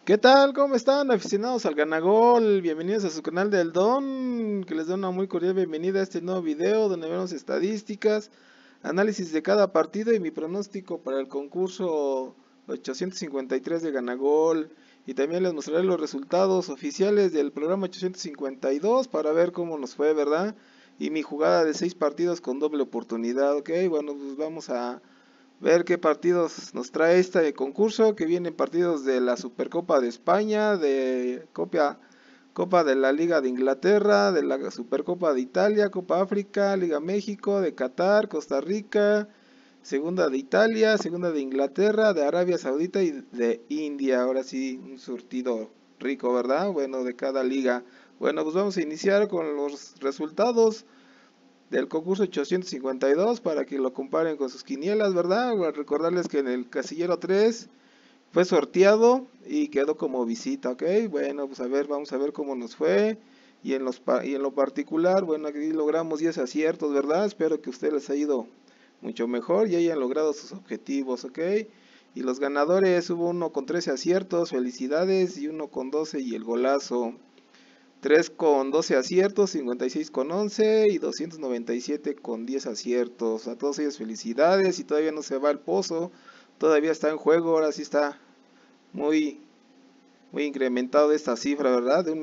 ¿Qué tal? ¿Cómo están, aficionados al Ganagol? Bienvenidos a su canal del Don, que les da una muy cordial bienvenida a este nuevo video donde vemos estadísticas, análisis de cada partido y mi pronóstico para el concurso 853 de Ganagol. Y también les mostraré los resultados oficiales del programa 852 para ver cómo nos fue, ¿verdad? Y mi jugada de 6 partidos con doble oportunidad, ¿ok? Bueno, pues vamos a ver qué partidos nos trae este concurso, que vienen partidos de la Supercopa de España, de Copa de la Liga de Inglaterra, de la Supercopa de Italia, Copa África, Liga México, de Qatar, Costa Rica, Segunda de Italia, Segunda de Inglaterra, de Arabia Saudita y de India. Ahora sí, un surtido rico, ¿verdad? Bueno, de cada liga. Bueno, pues vamos a iniciar con los resultados del concurso 852 para que lo comparen con sus quinielas, ¿verdad? Bueno, recordarles que en el casillero 3 fue sorteado y quedó como visita, ¿ok? Bueno, pues a ver, vamos a ver cómo nos fue. Y en lo particular, bueno, aquí logramos 10 aciertos, ¿verdad? Espero que a ustedes les haya ido mucho mejor y hayan logrado sus objetivos, ¿ok? Y los ganadores, hubo uno con 13 aciertos, felicidades, y uno con 12 y el golazo. 3 con 12 aciertos, 56 con 11 y 297 con 10 aciertos. A todos ellos felicidades y todavía no se va al pozo, todavía está en juego, ahora sí está muy, muy incrementado esta cifra, ¿verdad? De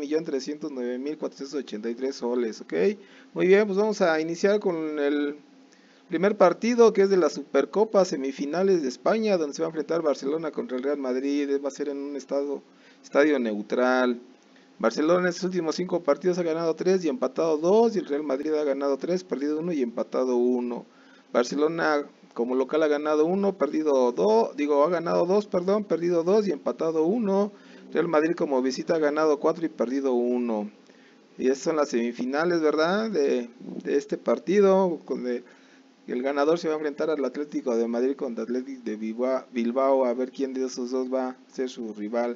1.309.483 soles, ¿ok? Muy bien, pues vamos a iniciar con el primer partido, que es de la Supercopa semifinales de España, donde se va a enfrentar Barcelona contra el Real Madrid. Va a ser en un estadio neutral. Barcelona en sus últimos 5 partidos ha ganado 3 y empatado 2, y el Real Madrid ha ganado 3, perdido 1 y empatado 1. Barcelona como local ha ganado 1, perdido 2, ha ganado 2, perdón, perdido 2 y empatado 1. Real Madrid como visita ha ganado 4 y perdido 1. Y estas son las semifinales, ¿verdad? De este partido, el ganador se va a enfrentar al Atlético de Madrid contra Atlético de Bilbao, a ver quién de esos dos va a ser su rival.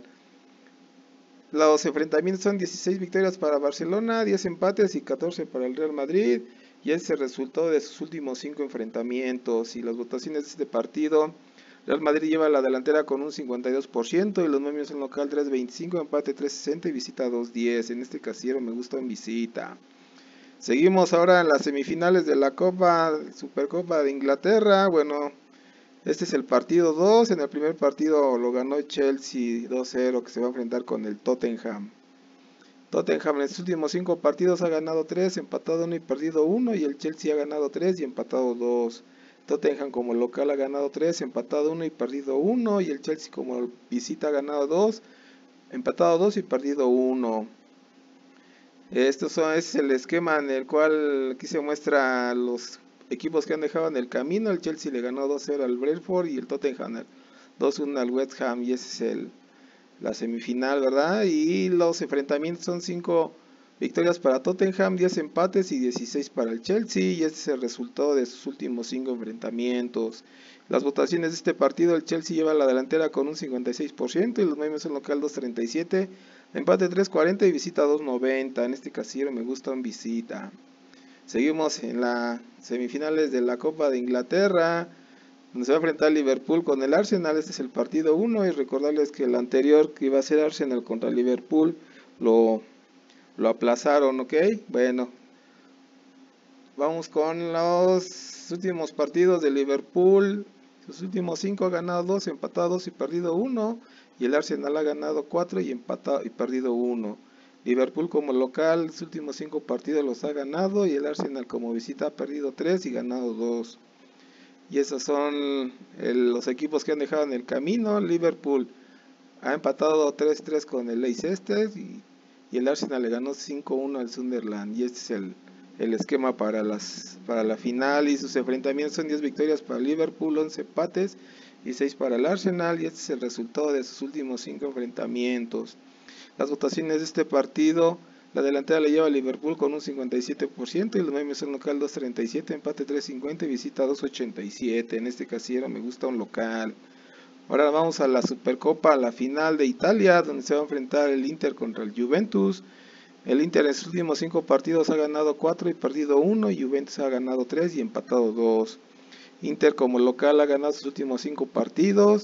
Los enfrentamientos son 16 victorias para Barcelona, 10 empates y 14 para el Real Madrid. Y ese resultado de sus últimos 5 enfrentamientos. Y las votaciones de este partido: Real Madrid lleva la delantera con un 52% y los momios en local 3.25, empate 3.60 y visita 2.10. En este casillero me gusta en visita. Seguimos ahora en las semifinales de la Supercopa de Inglaterra. Bueno, este es el partido 2. En el primer partido lo ganó Chelsea 2-0, que se va a enfrentar con el Tottenham. Tottenham en sus últimos 5 partidos ha ganado 3, empatado 1 y perdido 1. Y el Chelsea ha ganado 3 y empatado 2. Tottenham como local ha ganado 3, empatado 1 y perdido 1. Y el Chelsea como visita ha ganado 2, empatado 2 y perdido 1. Es el esquema en el cual aquí se muestra los equipos que han dejado en el camino. El Chelsea le ganó 2-0 al Brentford y el Tottenham 2-1 al West Ham, y ese es la semifinal, ¿verdad? Y los enfrentamientos son 5 victorias para Tottenham, 10 empates y 16 para el Chelsea, y este es el resultado de sus últimos 5 enfrentamientos. Las votaciones de este partido: el Chelsea lleva la delantera con un 56% y los medios en local 2.37, empate 3.40 y visita 2.90. En este casillero me gusta un visita. Seguimos en las semifinales de la Copa de Inglaterra, donde se va a enfrentar Liverpool con el Arsenal. Este es el partido 1 y recordarles que el anterior, que iba a ser Arsenal contra Liverpool, lo aplazaron, ¿ok? Bueno, vamos con los últimos partidos de Liverpool. Sus últimos 5 ha ganado 2, empatado 2 y perdido 1. Y el Arsenal ha ganado 4 y empatado y perdido 1. Liverpool como local, sus últimos 5 partidos los ha ganado, y el Arsenal como visita ha perdido 3 y ganado 2. Y esos son los equipos que han dejado en el camino. Liverpool ha empatado 3-3 con el Leicester, y el Arsenal le ganó 5-1 al Sunderland. Y este es el esquema para la final, y sus enfrentamientos son 10 victorias para Liverpool, 11 empates y 6 para el Arsenal, y este es el resultado de sus últimos 5 enfrentamientos. Las votaciones de este partido: la delantera le lleva a Liverpool con un 57% y los memes son local 2.37, empate 3.50 y visita 2.87. En este casillero me gusta un local. Ahora vamos a la Supercopa, a la final de Italia, donde se va a enfrentar el Inter contra el Juventus. El Inter en sus últimos 5 partidos ha ganado 4 y perdido 1, y Juventus ha ganado 3 y empatado 2. Inter como local ha ganado sus últimos 5 partidos,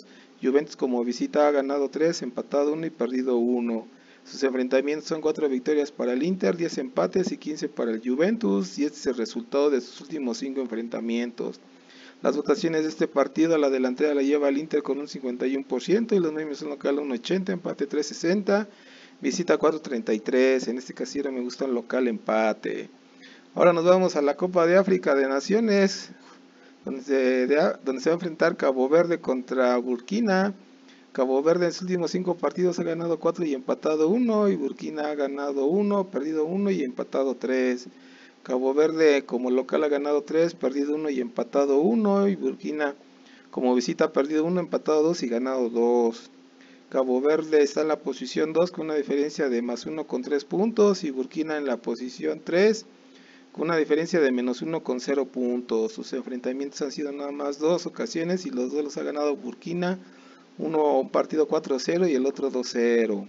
Juventus como visita ha ganado 3, empatado 1 y perdido 1. Sus enfrentamientos son 4 victorias para el Inter, 10 empates y 15 para el Juventus, y este es el resultado de sus últimos 5 enfrentamientos. Las votaciones de este partido, a la delantera la lleva el Inter con un 51% y los medios son local un 80, empate 360, visita 433, en este casillero me gusta un local empate. Ahora nos vamos a la Copa de África de Naciones, donde se va a enfrentar Cabo Verde contra Burkina. Cabo Verde en sus últimos 5 partidos ha ganado 4 y empatado 1, y Burkina ha ganado 1, perdido 1 y empatado 3. Cabo Verde como local ha ganado 3, perdido 1 y empatado 1, y Burkina como visita ha perdido 1, empatado 2 y ganado 2. Cabo Verde está en la posición 2 con una diferencia de +1 con 3 puntos, y Burkina en la posición 3 con una diferencia de -1 con 0 puntos. Sus enfrentamientos han sido nada más 2 ocasiones y los dos los ha ganado Burkina, un partido 4-0 y el otro 2-0.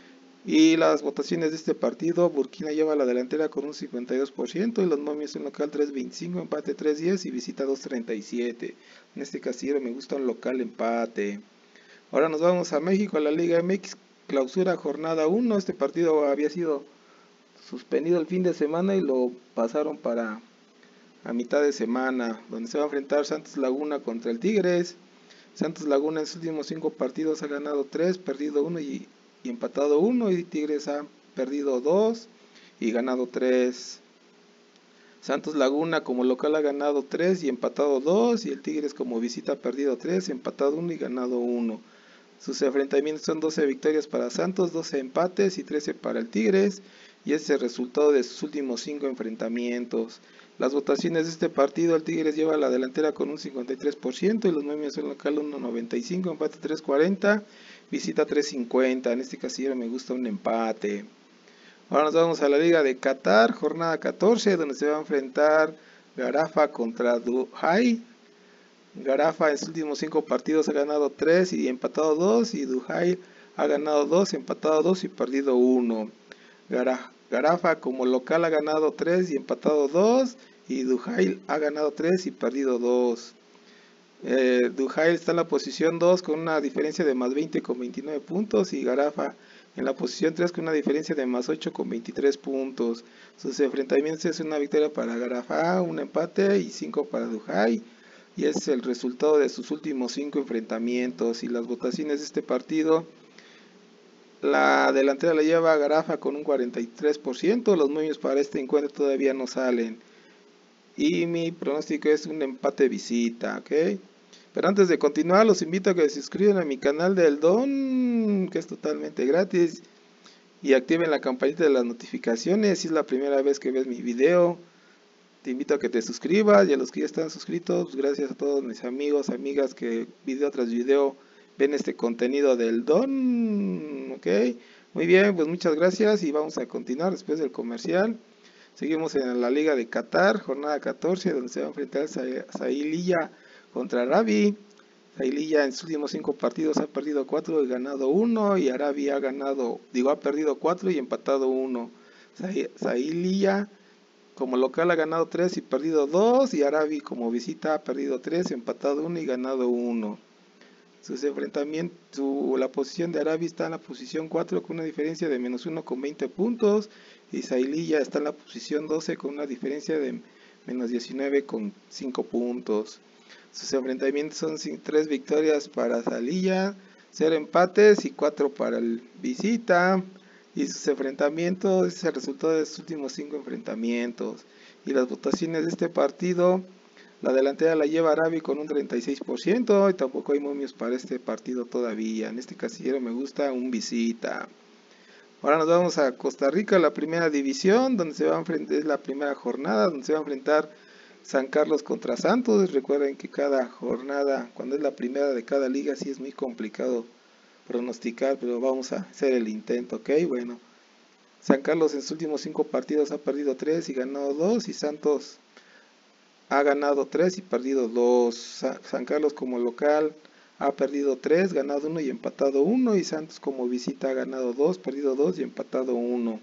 Y las votaciones de este partido, Burkina lleva la delantera con un 52% y los momios en local 3.25, empate 3.10 y visita 2.37. En este casillero me gusta un local empate. Ahora nos vamos a México, a la Liga MX, clausura jornada 1. Este partido había sido suspendido el fin de semana y lo pasaron para a mitad de semana, donde se va a enfrentar Santos Laguna contra el Tigres. Santos Laguna en sus últimos 5 partidos ha ganado 3, perdido 1 y empatado 1, y Tigres ha perdido 2 y ganado 3. Santos Laguna como local ha ganado 3 y empatado 2, y el Tigres como visita ha perdido 3, empatado 1 y ganado 1. Sus enfrentamientos son 12 victorias para Santos, 12 empates y 13 para el Tigres, y ese es el resultado de sus últimos 5 enfrentamientos. Las votaciones de este partido, el Tigres lleva la delantera con un 53% y los momios en local 1.95, empate 3.40, visita 3.50. En este casillero me gusta un empate. Ahora nos vamos a la Liga de Qatar, jornada 14, donde se va a enfrentar Garafa contra Duhai. Garafa en sus últimos 5 partidos ha ganado 3 y empatado 2, y Duhai ha ganado 2, empatado 2 y perdido 1. Garafa como local ha ganado 3 y empatado 2, y Duhai ha ganado 3 y perdido 2. Duhai está en la posición 2 con una diferencia de +20 con 29 puntos, y Garafa en la posición 3 con una diferencia de +8 con 23 puntos. Sus enfrentamientos es una victoria para Garafa, un empate y 5 para Duhai, y es el resultado de sus últimos 5 enfrentamientos. Y las votaciones de este partido, la delantera la lleva Garafa con un 43%, los momios para este encuentro todavía no salen, y mi pronóstico es un empate visita, ¿ok? Pero antes de continuar, los invito a que se suscriban a mi canal del Don, que es totalmente gratis, y activen la campanita de las notificaciones si es la primera vez que ves mi video. Te invito a que te suscribas, y a los que ya están suscritos, pues gracias a todos mis amigos, amigas que video tras video ven este contenido del Don, ¿ok? Muy bien, pues muchas gracias y vamos a continuar después del comercial. Seguimos en la Liga de Qatar, jornada 14, donde se va a enfrentar Saililla contra Arabi. Saililla en sus últimos 5 partidos ha perdido 4 y ganado 1, y Arabi ha perdido 4 y empatado 1. Saililla como local ha ganado 3 y perdido 2, y Arabi como visita ha perdido 3, empatado 1 y ganado 1. Sus enfrentamientos, la posición de Arabi está en la posición 4 con una diferencia de -1 con 20 puntos, y Saililla está en la posición 12 con una diferencia de -19 con 5 puntos. Sus enfrentamientos son 3 victorias para Saililla, 0 empates y 4 para el visita. Y sus enfrentamientos es el resultado de sus últimos 5 enfrentamientos. Y las votaciones de este partido, la delantera la lleva Arabi con un 36%, y tampoco hay momios para este partido todavía. En este casillero me gusta un visita. Ahora nos vamos a Costa Rica, la primera división, donde se va a enfrentar, es la primera jornada, donde se va a enfrentar San Carlos contra Santos. Recuerden que cada jornada, cuando es la primera de cada liga, sí es muy complicado pronosticar, pero vamos a hacer el intento, ¿ok? Bueno, San Carlos en sus últimos 5 partidos ha perdido 3 y ganado 2, y Santos ha ganado 3 y perdido 2. San Carlos como local ha perdido 3, ganado 1 y empatado 1, y Santos como visita ha ganado 2, perdido 2 y empatado 1.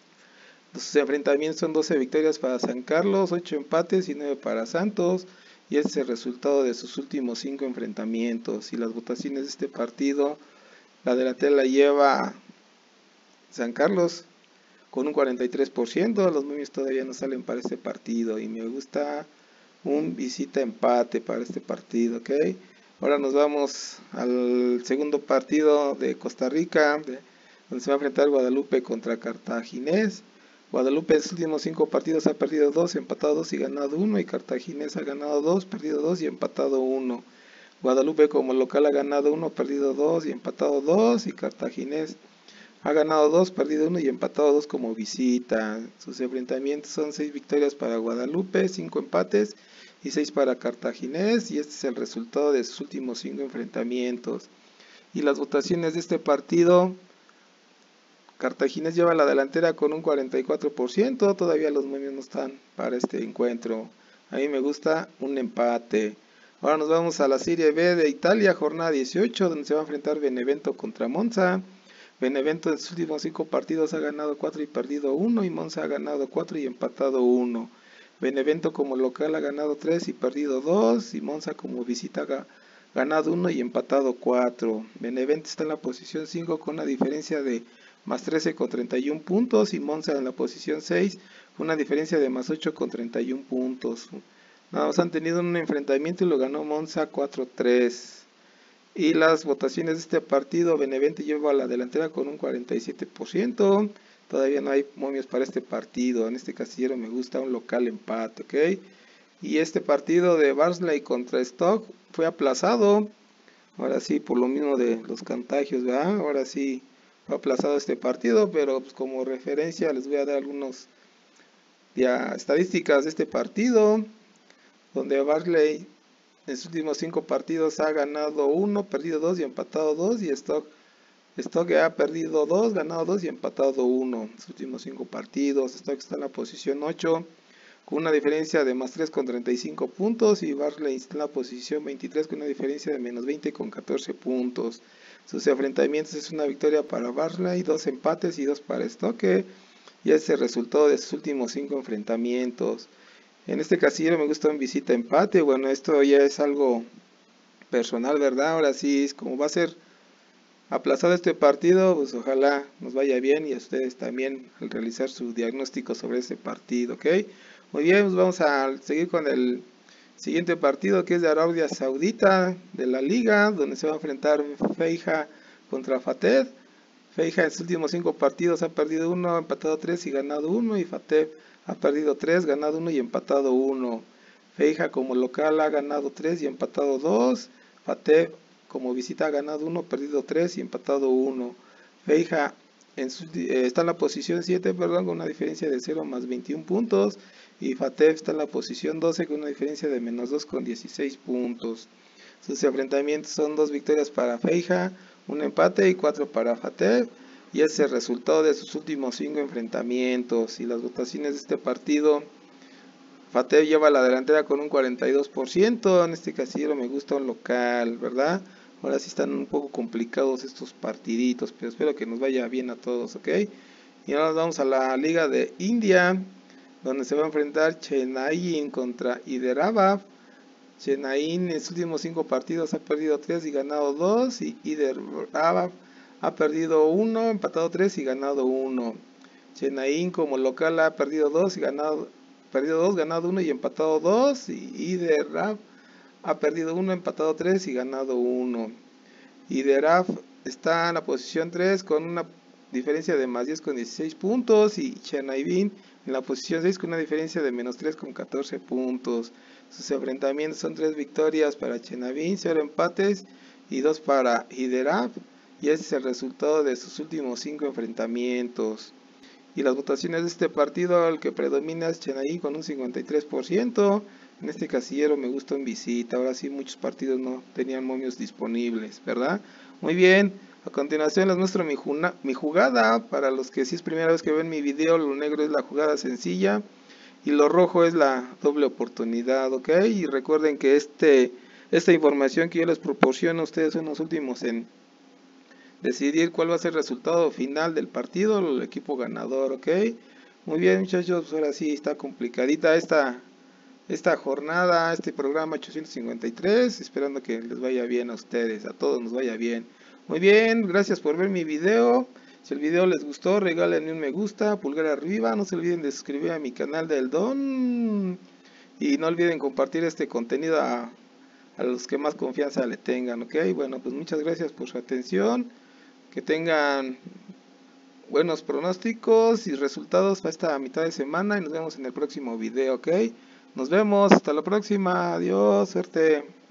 Sus enfrentamientos son 12 victorias para San Carlos, 8 empates y 9 para Santos, y este es el resultado de sus últimos 5 enfrentamientos. Y las votaciones de este partido, la delantera la lleva San Carlos con un 43%, los momios todavía no salen para este partido y me gusta un visita empate para este partido, ¿ok? Ahora nos vamos al segundo partido de Costa Rica, donde se va a enfrentar Guadalupe contra Cartaginés. Guadalupe en sus últimos 5 partidos ha perdido 2, empatado 2 y ganado 1, y Cartaginés ha ganado 2, perdido 2 y empatado 1. Guadalupe como local ha ganado 1, perdido 2 y empatado 2, y Cartaginés ha ganado 2, perdido 1 y empatado 2 como visita. Sus enfrentamientos son 6 victorias para Guadalupe, 5 empates y 6 para Cartaginés, y este es el resultado de sus últimos 5 enfrentamientos. Y las votaciones de este partido, Cartaginés lleva la delantera con un 44%, todavía los momios no están para este encuentro. A mí me gusta un empate. Ahora nos vamos a la Serie B de Italia, jornada 18, donde se va a enfrentar Benevento contra Monza. Benevento en sus últimos 5 partidos ha ganado 4 y perdido 1, y Monza ha ganado 4 y empatado 1. Benevento como local ha ganado 3 y perdido 2, y Monza como visita ha ganado 1 y empatado 4. Benevento está en la posición 5 con una diferencia de más 13 con 31 puntos, y Monza en la posición 6 con una diferencia de más 8 con 31 puntos. Nada más han tenido un enfrentamiento y lo ganó Monza 4-3. Y las votaciones de este partido, Benevento lleva a la delantera con un 47%. Todavía no hay momios para este partido. En este casillero me gusta un local empate, ¿ok? Y este partido de Barnsley contra Stoke fue aplazado. Ahora sí, por lo mismo de los contagios, ¿verdad? Ahora sí fue aplazado este partido, pero pues como referencia les voy a dar algunas estadísticas de este partido, donde Barnsley en sus últimos 5 partidos ha ganado 1, perdido 2 y empatado 2, y Stoke ha perdido 2, ganado 2 y empatado 1 en sus últimos 5 partidos. Stoke está en la posición 8 con una diferencia de más 3 con 35 puntos, y Barnsley está en la posición 23 con una diferencia de menos 20 con 14 puntos. Sus enfrentamientos es una victoria para Barnsley, 2 empates y 2 para Stoke, y ese es el resultado de sus últimos 5 enfrentamientos. En este casillero me gusta un visita empate. Bueno, esto ya es algo personal, ¿verdad? Ahora sí, como va a ser aplazado este partido, pues ojalá nos vaya bien, y a ustedes también al realizar su diagnóstico sobre este partido, ¿ok? Muy bien, pues vamos a seguir con el siguiente partido, que es de Arabia Saudita, de la Liga, donde se va a enfrentar Feija contra Fateh. Feija en sus últimos 5 partidos ha perdido 1, empatado 3 y ganado 1, y Fateh ha perdido 3, ganado 1 y empatado 1. Feija como local ha ganado 3 y empatado 2. Fateh como visita ha ganado 1, perdido 3 y empatado 1. Feija está en la posición 7, con una diferencia de 0 más 21 puntos. Y Fateh está en la posición 12 con una diferencia de menos 2 con 16 puntos. Sus enfrentamientos son 2 victorias para Feija, un empate y 4 para Fateh. Y ese es el resultado de sus últimos 5 enfrentamientos. Y las votaciones de este partido, Fateh lleva la delantera con un 42%. En este casillero me gusta un local, ¿verdad? Ahora sí están un poco complicados estos partiditos, pero espero que nos vaya bien a todos, ¿ok? Y ahora nos vamos a la Liga de India, donde se va a enfrentar Chennai contra Hyderabad. Chennai en sus últimos 5 partidos ha perdido 3 y ganado 2, y Hyderabad ha perdido 1, empatado 3 y ganado 1. Chennai como local ha perdido 2 y ganado 1 y empatado 2, y Hyderabad ha perdido 1, empatado 3 y ganado 1. Hyderabad está en la posición 3 con una diferencia de más 10 con 16 puntos, y Chennai en la posición 6 con una diferencia de menos 3 con 14 puntos. Sus enfrentamientos son 3 victorias para Chennai, 0 empates y 2 para Hyderabad, y ese es el resultado de sus últimos 5 enfrentamientos. Y las votaciones de este partido, el que predomina es Chennai con un 53%. En este casillero me gusta en visita. Ahora sí, muchos partidos no tenían momios disponibles, ¿verdad? Muy bien, a continuación les muestro mi jugada. Para los que sí es primera vez que ven mi video, lo negro es la jugada sencilla y lo rojo es la doble oportunidad, ¿ok? Y recuerden que esta información que yo les proporciono a ustedes son los últimos en decidir cuál va a ser el resultado final del partido, el equipo ganador, ¿ok? Muy bien, muchachos, pues ahora sí está complicadita esta esta jornada, este programa 853, esperando que les vaya bien a ustedes, a todos nos vaya bien. Muy bien, gracias por ver mi video. Si el video les gustó, regálenme un me gusta, pulgar arriba, no se olviden de suscribir a mi canal del Don y no olviden compartir este contenido a los que más confianza le tengan, ¿ok? Bueno, pues muchas gracias por su atención, que tengan buenos pronósticos y resultados para esta mitad de semana y nos vemos en el próximo video, ¿ok? Nos vemos, hasta la próxima, adiós, suerte.